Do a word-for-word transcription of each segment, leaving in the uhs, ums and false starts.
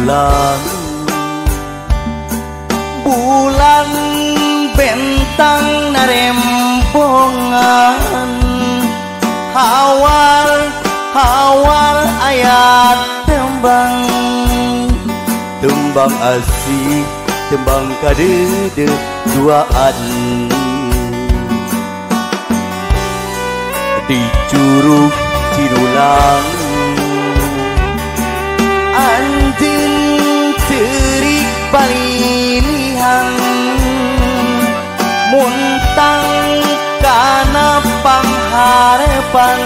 cinulang bulan bentang narempongan hawar hawar ayat tembang tembang asih tembang kadede duaan di curug cinulang anjeun teurik balilihan muntang kana pangharepan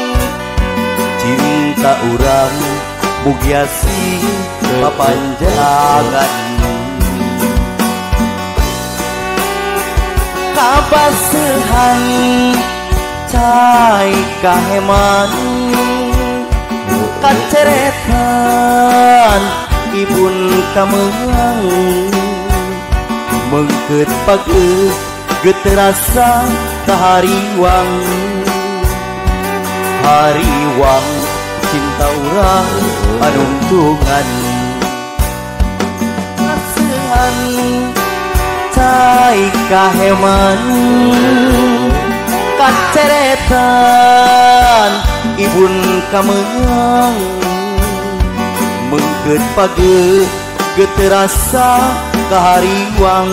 cinta urang mugiasi papanjangan kabasehan cai kaheman kaceretan ibun kameung mengkeut pageuh geterasa kahariwang hariwang cinta urang panungtungan kasehan cai kaheman kaceretan ibun kameung mengkeut pageuh geterasa kahariwang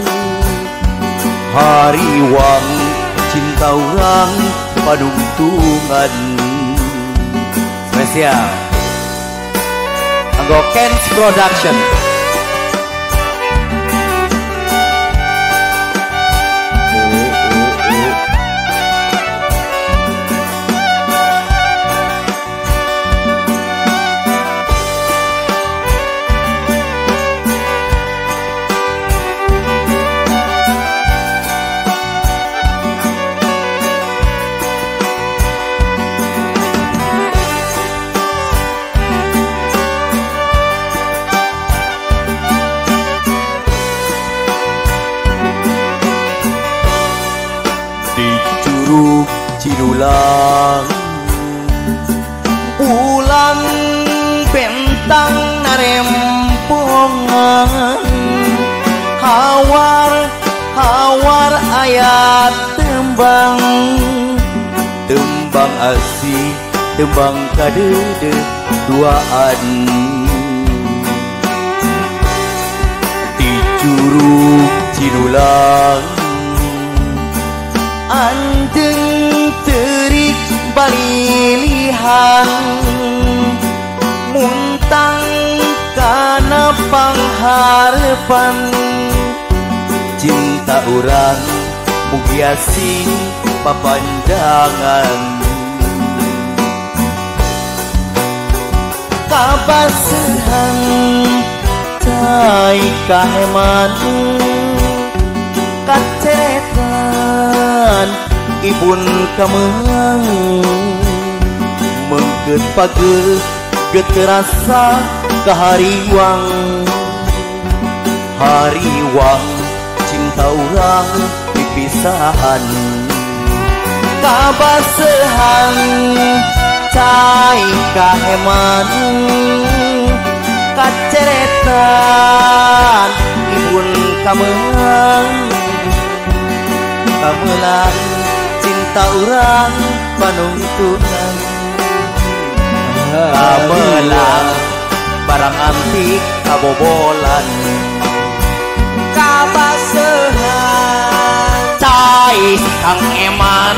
hariwang cinta urang panungtungan spesial anggo Kens Production. Cinulang bulan bentang narempongan hawar hawar ayat tembang tembang asih tembang kadede duaan di curug cinulang anjeun teurik balilihan muntang kana pangharepan cinta urang mugiasi papanjangan kabasehan cai kaheman kaceretan ibun kameung mengkeut pageuh geterasa kahariwang hariwang cinta urang pipisahan kabasehan cai kaheman kaceretan ibun kameung kamelang cinta urang panungtungan kamelang barang antik kabobolan kabasehan cai kang eman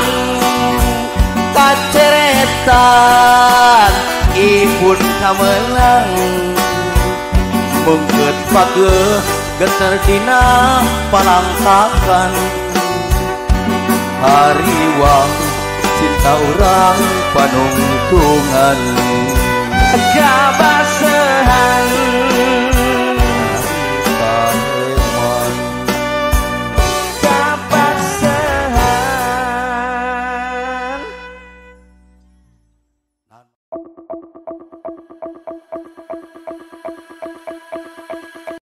kaceretan ibun kamelang mengkeut pageuh geter dina palangkakan hariwang cinta urang panungtungan Jabas